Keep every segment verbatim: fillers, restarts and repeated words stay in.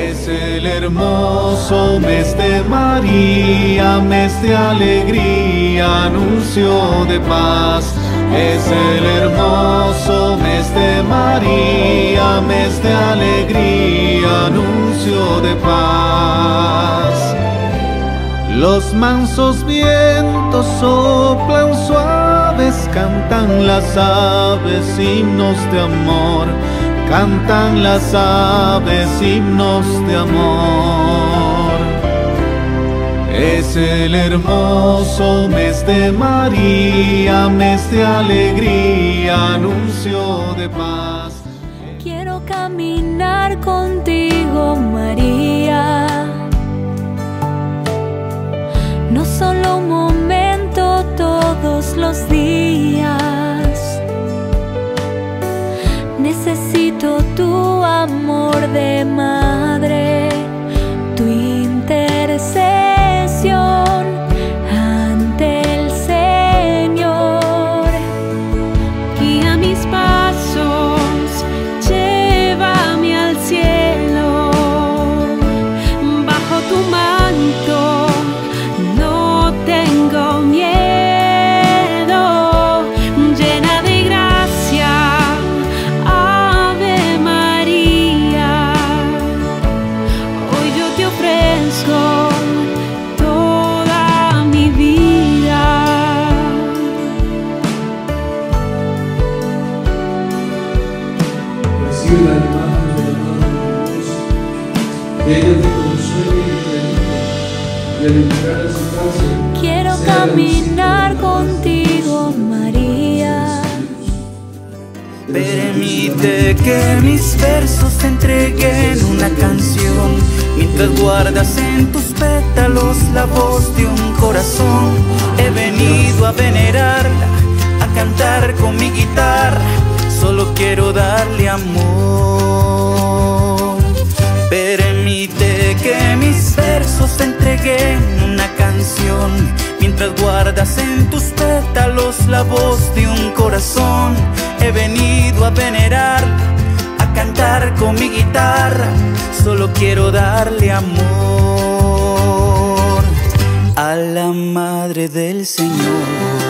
Es el hermoso mes de María, mes de alegría, anuncio de paz. Es el hermoso mes de María, mes de alegría, anuncio de paz. Los mansos vientos soplan suaves, cantan las aves himnos de amor. Cantan las aves himnos de amor. Es el hermoso mes de María, mes de alegría, anuncio de paz. Quiero caminar contigo, María, no solo un momento, todos los días. Necesito tu amor de madre, tu intercesión ante el Señor. Guía mis pasos, llévame al cielo, bajo tu manto no tengo miedo, llena de gracia. Toda mi vida. Recibe la imagen de la Madre de Dios, que ella te consuele y te ayude, y al entrar a su casa, quiero caminar contigo, María. Permite que mis versos te entreguen una canción, mientras guardas en tus pétalos la voz de un corazón. He venido a venerarla, a cantar con mi guitarra, solo quiero darle amor. Permite que mis versos te entreguen una canción, mientras guardas en tus pétalos la voz de un corazón. He venido a venerarla, a cantar con mi guitarra, solo quiero darle amor a la Madre del Señor.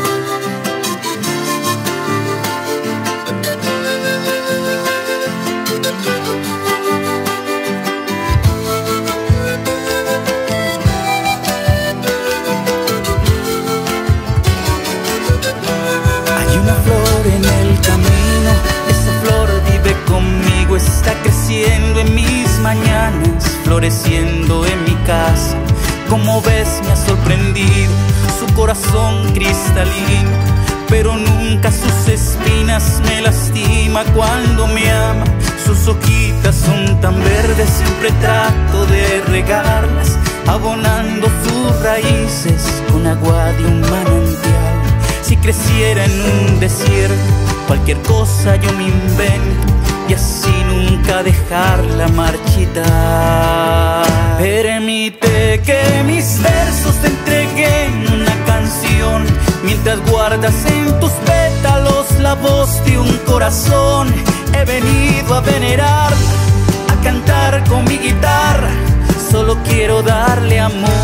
Está creciendo en mis mañanas, floreciendo en mi casa. Como ves me ha sorprendido su corazón cristalino, pero nunca sus espinas me lastima cuando me ama. Sus hojitas son tan verdes, siempre trato de regarlas, abonando sus raíces con agua de un manantial. Si creciera en un desierto, cualquier cosa yo me invento, y así nunca dejarla marchitar. Permite que mis versos te entreguen una canción, mientras guardas en tus pétalos la voz de un corazón. He venido a venerarla, a cantar con mi guitarra, solo quiero darle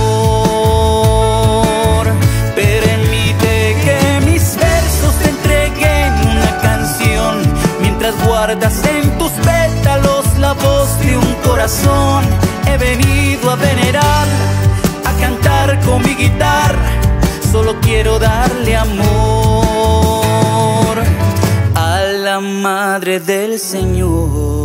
amor. Permite que mis versos te entreguen una canción, mientras guardas en tus pétalos la voz de un corazón. He venido a venerarla, a cantar con mi guitarra, solo quiero darle amor a la Madre del Señor.